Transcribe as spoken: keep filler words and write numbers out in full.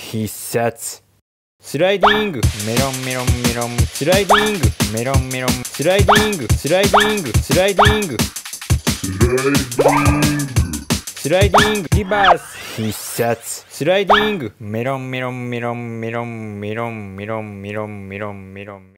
必殺。スライディングメロンメロンメロンスライディングメロンメロンスライディングスライディングスライディングスライディングリバース必殺。スライディングメロンメロンメロンメロンメロンメロンメロンメロンメロン